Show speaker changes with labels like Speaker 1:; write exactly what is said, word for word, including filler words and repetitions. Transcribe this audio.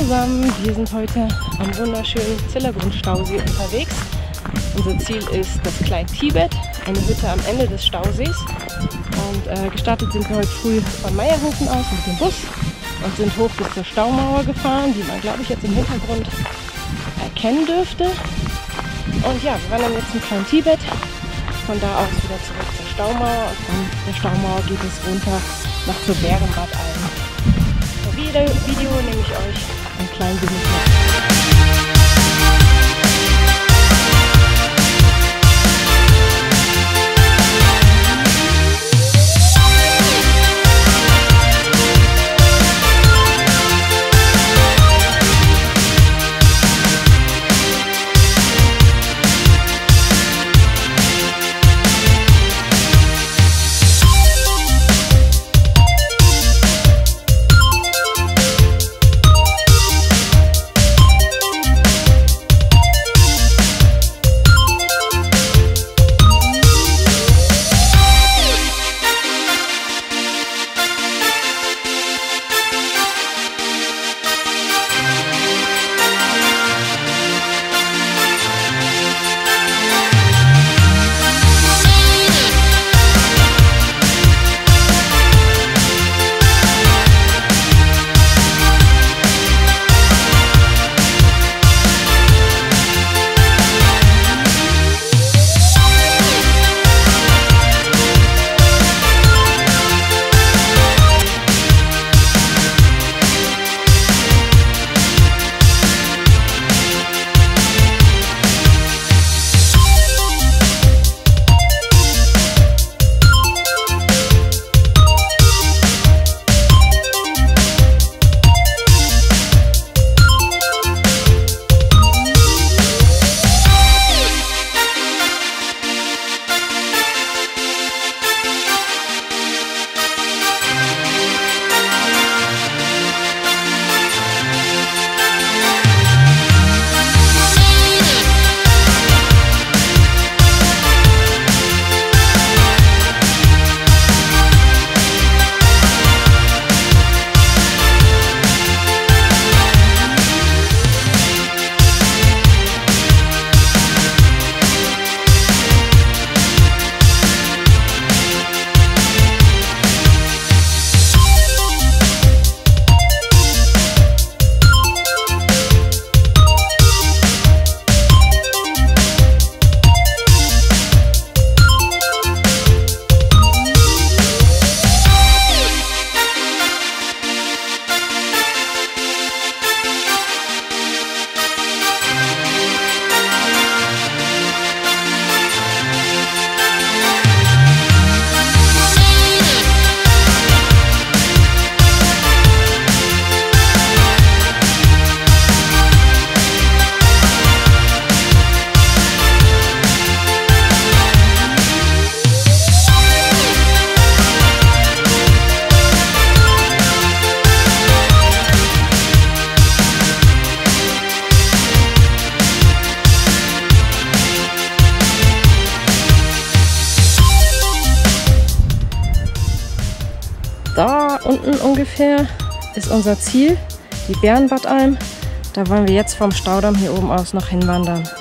Speaker 1: zusammen, wir sind heute am wunderschönen Zillergrund-Stausee unterwegs. Unser Ziel ist das Klein-Tibet, eine Hütte am Ende des Stausees. Und äh, gestartet sind wir heute früh von Meierhofen aus mit dem Bus und sind hoch bis zur Staumauer gefahren, die man, glaube ich, jetzt im Hintergrund erkennen dürfte. Und ja, wir wandern jetzt im Klein-Tibet, von da aus wieder zurück zur Staumauer und von der Staumauer geht es runter nach zur Bärenbad Alm. Im Video nehme ich euch einen kleinen Besuch mit. Da unten ungefähr ist unser Ziel, die Bärenbad Alm. Da wollen wir jetzt vom Staudamm hier oben aus noch hinwandern.